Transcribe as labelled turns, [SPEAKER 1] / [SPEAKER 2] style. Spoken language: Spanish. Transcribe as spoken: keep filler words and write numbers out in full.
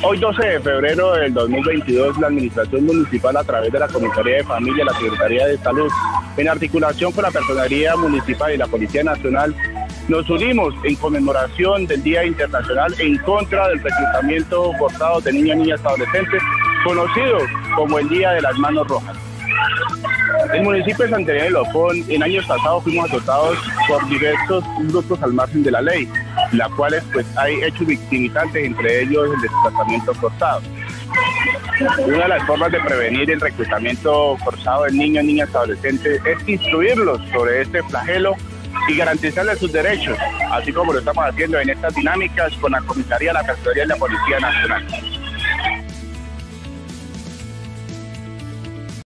[SPEAKER 1] Hoy doce de febrero del dos mil veintidós, la Administración Municipal, a través de la Comisaría de Familia, la Secretaría de Salud, en articulación con la Personería Municipal y la Policía Nacional, nos unimos en conmemoración del Día Internacional en contra del reclutamiento forzado de niños, niñas y adolescentes, conocido como el Día de las Manos Rojas. El municipio de Santería de Lopón, en años pasados fuimos azotados por diversos grupos al margen de la ley, las cuales pues hay hechos victimizantes, entre ellos el desplazamiento forzado. Una de las formas de prevenir el reclutamiento forzado de niños, niñas y adolescentes es instruirlos sobre este flagelo y garantizarles sus derechos, así como lo estamos haciendo en estas dinámicas con la Comisaría, la Personería y la Policía Nacional.